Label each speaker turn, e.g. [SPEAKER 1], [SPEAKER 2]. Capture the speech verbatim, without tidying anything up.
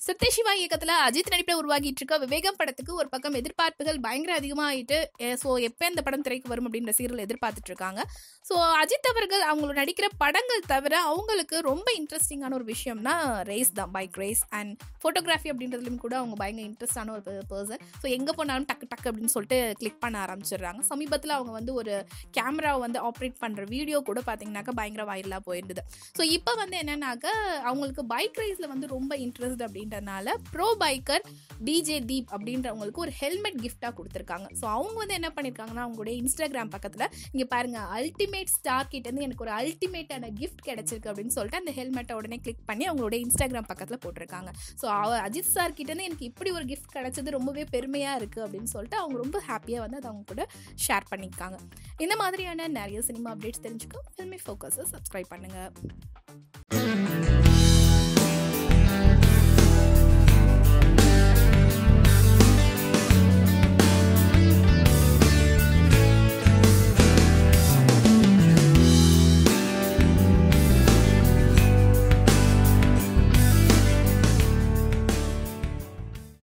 [SPEAKER 1] சத்ய சிவா இயக்கத்துல அஜித் நடிப்பில் உருவாகிட்டு இருக்க விவேகம் படத்துக்கு ஒரு பக்கம் எதிர்பார்ப்புகள் பயங்கர அதிகமாகிட்டு, ஸோ எப்போ இந்த படம் திரைக்கு வரும் அப்படின்ற சீரியல் எதிர்பார்த்துட்டு இருக்காங்க. ஸோ அஜித் அவர்கள் அவங்களோட நடிக்கிற படங்கள் தவிர அவங்களுக்கு ரொம்ப இன்ட்ரெஸ்டிங்கான ஒரு விஷயம்னா ரேஸ் தான், பைக் ரேஸ் அண்ட் ஃபோட்டோகிராஃபி அப்படின்றதுலையும் கூட அவங்க பயங்கர இன்ட்ரெஸ்டான ஒரு பர்சன். ஸோ எங்கே போனாலும் டக்கு டக்கு அப்படின்னு சொல்லிட்டு கிளிக் பண்ண ஆரம்பிச்சிடுறாங்க. சமீபத்தில் அவங்க வந்து ஒரு கேமராவை வந்து ஆப்ரேட் பண்ணுற வீடியோ கூட பார்த்தீங்கன்னாக்கா பயங்கர வைரலாக போயிருந்தது. ஸோ இப்போ வந்து என்னன்னாக்கா அவங்களுக்கு பைக் ரேஸில் வந்து ரொம்ப இன்ட்ரெஸ்ட் அப்படின்றனால ப்ரோ பைக்கர் டிஜே தீப் அப்படின்றவங்களுக்கு ஒரு ஹெல்மெட் கிஃப்டாக கொடுத்துருக்காங்க. ஸோ அவங்க வந்து என்ன பண்ணியிருக்காங்கன்னா அவங்களுடைய இன்ஸ்டாகிராம் பக்கத்தில் இங்கே பாருங்க, அல்டிமேட் ஸ்டார் கிட்டேருந்து எனக்கு ஒரு அல்டிமேட்டான கிஃப்ட் கிடைச்சிருக்கு அப்படின்னு சொல்லிட்டு அந்த ஹெல்மெட்டை உடனே கிளிக் பண்ணி அவங்களுடைய இன்ஸ்டாகிராம் பக்கத்தில் போட்டிருக்காங்க. ஸோ அஜித் சார் கிட்டேருந்து எனக்கு இப்படி ஒரு கிஃப்ட் கிடைச்சது ரொம்பவே பெருமையாக இருக்குது அப்படின்னு சொல்லிட்டு அவங்க ரொம்ப ஹாப்பியாக வந்து அதை அவங்க கூட ஷேர் பண்ணியிருக்காங்க. இந்த மாதிரியான நிறைய சினிமா அப்டேட்ஸ் தெரிஞ்சுக்க ஃபில்மி ஃபோக்கஸை சப்ஸ்கிரைப் பண்ணுங்கள்.